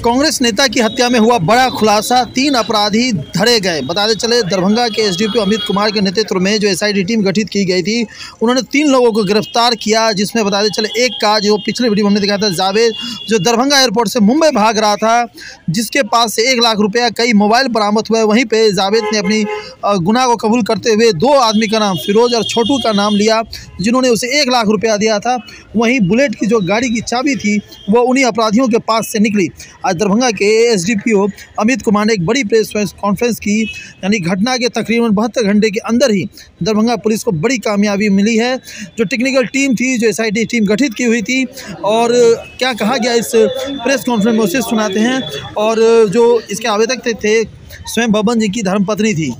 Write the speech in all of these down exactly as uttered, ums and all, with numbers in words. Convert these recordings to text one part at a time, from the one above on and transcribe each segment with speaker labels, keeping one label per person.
Speaker 1: कांग्रेस नेता की हत्या में हुआ बड़ा खुलासा, तीन अपराधी धरे गए। बताते चले दरभंगा के एसडीपी अमित कुमार के नेतृत्व में जो एसआईटी टीम गठित की गई थी, उन्होंने तीन लोगों को गिरफ्तार किया, जिसमें बताते चले एक का जो पिछले वीडियो में हमने दिखाया था जावेद, जो दरभंगा एयरपोर्ट से मुंबई भाग रहा था, जिसके पास से एक लाख रुपया कई मोबाइल बरामद हुए। वहीं पे जावेद ने अपनी गुनाह को कबूल करते हुए दो आदमी का नाम फिरोज और छोटू का नाम लिया, जिन्होंने उसे एक लाख रुपया दिया था। वहीं बुलेट की जो गाड़ी की चाबी थी वो उन्हीं अपराधियों के पास से निकली। आज दरभंगा के एसडीपीओ अमित कुमार ने एक बड़ी प्रेस कॉन्फ्रेंस की, यानी घटना के तकरीबन बहत्तर घंटे के अंदर ही दरभंगा पुलिस को बड़ी कामयाबी मिली है। जो टेक्निकल टीम थी, जो एसआईटी टीम गठित की हुई थी, और क्या कहा गया इस प्रेस कॉन्फ्रेंस में उसे सुनाते हैं। और जो इसके आवेदक थे, थे स्वयं बबन जी की धर्मपत्नी थी।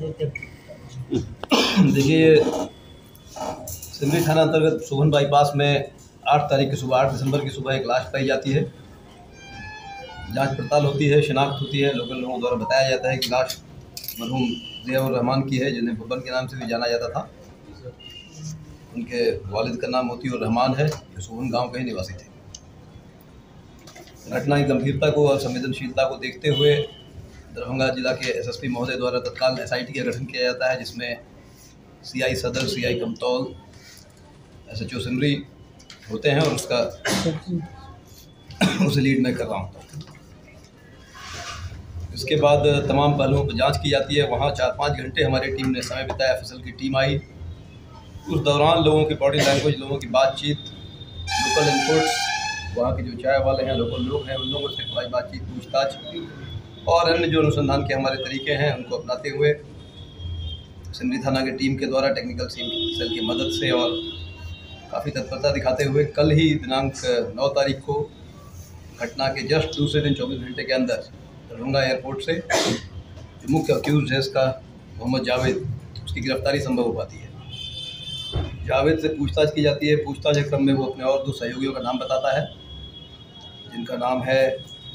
Speaker 2: देखिए, सिमरी थाना अंतर्गत सुभन बाईपास में आठ तारीख की सुबह आठ दिसंबर की सुबह एक लाश पाई जाती है। जांच पड़ताल होती है, शिनाख्त होती है। लोकल लोगों द्वारा बताया जाता है कि लाश मरहूम ज़ियाउर रहमान की है, जिन्हें बब्बन के नाम से भी जाना जाता था। उनके वालिद का नाम मोतीउर रहमान है, जो सुभन गांव के ही निवासी थे। घटना की गंभीरता को और संवेदनशीलता को देखते हुए दरभंगा जिला के एसएसपी महोदय द्वारा तत्काल एसआईटी का गठन किया जाता है, जिसमें सीआई सदर, सीआई कमतौल, एसएचओ सिमरी होते हैं, और उसका उसे लीड मैं कर रहा हूँ। इसके बाद तमाम पहलुओं पर जांच की जाती है। वहाँ चार पाँच घंटे हमारी टीम ने समय बिताया। एफएसएल की टीम आई। उस दौरान लोगों की बॉडी लैंग्वेज, लोगों की बातचीत, लोकल इनपुट्स, वहाँ के जो चाय वाले हैं, लोकल लोग हैं, उन लोगों से थोड़ी बातचीत, पूछताछ और अन्य जो अनुसंधान के हमारे तरीके हैं, उनको अपनाते हुए सिमरी थाना की टीम के द्वारा टेक्निकल सेल की मदद से और काफ़ी तत्परता दिखाते हुए कल ही दिनांक नौ तारीख को घटना के जस्ट दूसरे दिन चौबीस घंटे के अंदर दरभंगा एयरपोर्ट से जो मुख्य अक्यूज है इसका मोहम्मद जावेद, उसकी गिरफ्तारी संभव हो पाती है। जावेद से पूछताछ की जाती है। पूछताछ के क्रम में वो अपने और दो सहयोगियों का नाम बताता है, जिनका नाम है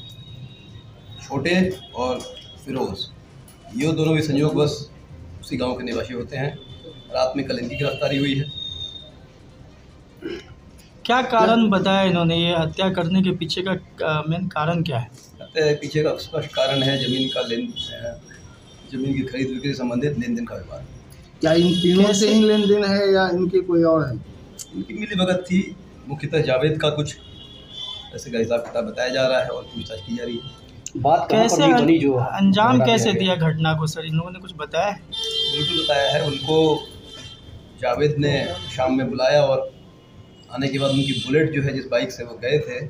Speaker 2: छोटे और फिरोज। ये दोनों भी संयोगवश उसी गांव के निवासी होते हैं। रात में कल इनकी गिरफ्तारी हुई है।
Speaker 3: क्या कारण बताया इन्होंने? ये हत्या करने के पीछे का मेन कारण क्या है?
Speaker 2: हत्या के पीछे का स्पष्ट कारण है जमीन का लेन जमीन की खरीद बिक्री संबंधित लेन देन का विवाद।
Speaker 4: क्या इन तीनों से ही लेन देन है या इनके कोई और है?
Speaker 2: इनकी मिली भगत थी। मुख्यतः जावेद का कुछ ऐसे का हिसाब किताब बताया जा रहा है और पूछताछ की जा रही है।
Speaker 3: बात कैसे बनी, जो अंजाम कैसे दिया घटना को? सर, इन लोगों ने कुछ बताया?
Speaker 2: बिल्कुल बताया है। उनको जावेद ने शाम में बुलाया और आने के बाद उनकी बुलेट जो है, जिस बाइक से वो गए थे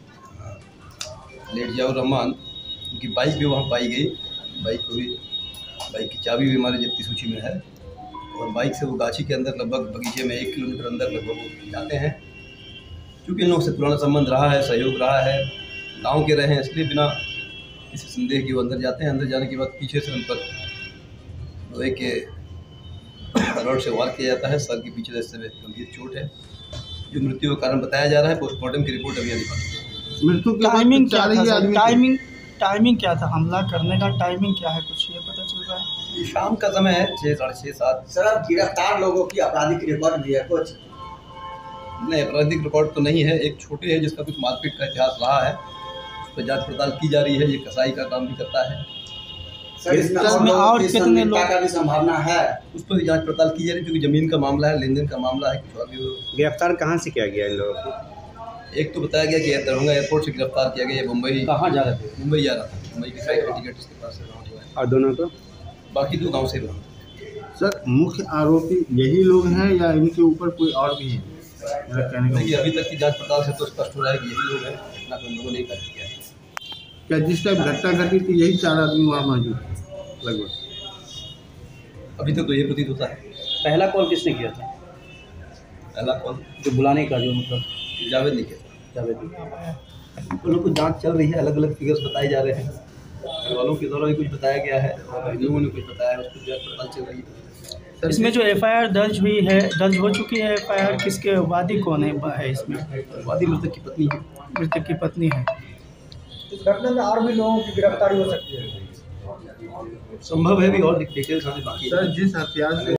Speaker 2: लेट ज़ियाउर रहमान, उनकी बाइक भी वहाँ पाई गई। बाइक को भी बाइक की चाबी भी हमारे जब्ती सूची में है, और बाइक से वो गाछी के अंदर लगभग बगीचे में एक किलोमीटर अंदर लगभग वो जाते हैं। क्योंकि इन लोगों से पुराना संबंध रहा है, सहयोग रहा है, गाँव के रहे हैं, इसलिए बिना किसी संदेह के वो अंदर जाते हैं। अंदर जाने के बाद पीछे से उन पर लोहे के रॉड से वार किया जाता है। सर के पीछे से गंभीर चोट है, जो मृत्यु का कारण बताया जा रहा है। पोस्टमार्टम की रिपोर्ट अभी आनी।
Speaker 3: मृत्यु की टाइमिंग क्या था? टाइमिंग टाइमिंग क्या था? हमला करने का टाइमिंग क्या है, कुछ ये पता चल रहा है?
Speaker 2: शाम का समय है, छः साढ़े छः सात।
Speaker 5: सर, गिरफ्तार लोगों की आपराधिक रिकॉर्ड भी है कुछ?
Speaker 2: नहीं, आपराधिक रिकॉर्ड तो नहीं है। एक छोटे है जिसका कुछ मारपीट का इतिहास रहा है, उस पर जाँच पड़ताल की जा रही है। ये कसाई का काम भी करता है।
Speaker 5: सर, इसमें और, और कितने लोगों का भी संभावना है?
Speaker 2: उस पर जांच पड़ताल की जा रही है, क्योंकि जमीन का मामला है, लेन देन का मामला है। कुछ और भी।
Speaker 6: गिरफ्तार कहाँ से किया गया इन लोगों को?
Speaker 2: एक तो बताया गया कि दरभंगा एयरपोर्ट से गिरफ्तार किया गया। मुंबई कहाँ जा रहे थे? मुंबई जा रहा था। मुंबई की फ्लाइट का टिकट उसके पास से हुआ है।
Speaker 6: और दोनों को?
Speaker 2: बाकी दो गाँव से भी।
Speaker 4: सर, मुख्य आरोपी यही लोग हैं या इनके ऊपर कोई और भी है?
Speaker 2: देखिए, अभी तक की जाँच पड़ताल से तो स्पष्ट हो रहा है कि यही लोग हैं। इतना तो लोगों ने कर किया है।
Speaker 4: क्या जिस टाइम घटना घटी थी यही चार आदमी वहाँ मौजूद लगभग?
Speaker 2: अभी तक तो ये प्रतीत होता है।
Speaker 7: पहला कॉल किसने किया था?
Speaker 2: पहला कॉल
Speaker 7: जो बुलाने का, जो मतलब
Speaker 2: जावेद ने किया।
Speaker 7: जावेद
Speaker 2: उन लोगों को जांच चल रही है। अलग अलग फिगर्स बताए जा रहे हैं। घर वालों के द्वारा भी कुछ बताया गया है और लोगों ने कुछ बताया है, उसको जांच पड़ताल चल रही है।
Speaker 3: इसमें जो एफआईआर दर्ज हुई है, दर्ज हो चुकी है एफआईआर, किसके वादी कौन है इसमें?
Speaker 2: वादी मृतक की पत्नी है।
Speaker 3: मृतक की पत्नी है।
Speaker 5: इस घटना में और भी लोगों की गिरफ्तारी हो सकती है?
Speaker 2: संभव है भी, और डिटेल्स आने बाकी है।
Speaker 4: सर, जिस हथियार से